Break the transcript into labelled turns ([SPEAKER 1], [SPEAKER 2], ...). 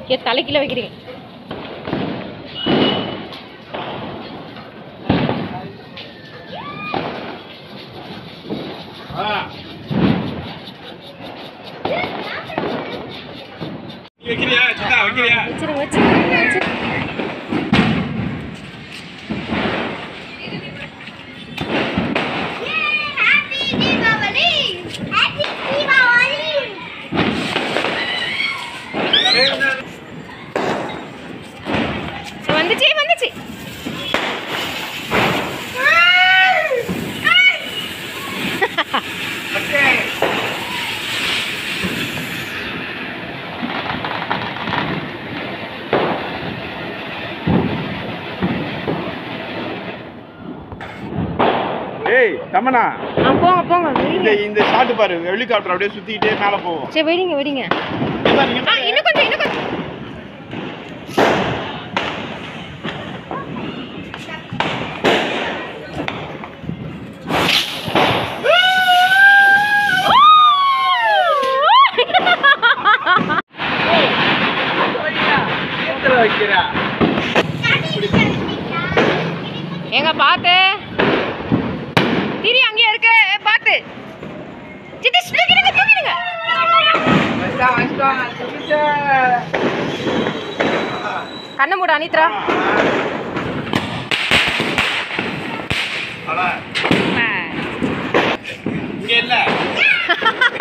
[SPEAKER 1] தலைக்கீழ வைக்கிறீங்க. வந்துச்சு.
[SPEAKER 2] ஏய் தமனா,
[SPEAKER 1] போங்க.
[SPEAKER 2] இந்த ஷாட் பாரு, ஹெலிகாப்டர் அப்படியே சுத்திட்டே மேல போகும்.
[SPEAKER 1] சரி வெடிங்க. இன்னும் கொஞ்சம். எங்க பாத்து திரி அங்கே இருக்கு, பாத்து சித்திஷ் தூக்கிடுங்க. கண்ண மூட அனித்ரா.
[SPEAKER 2] இங்க இல்ல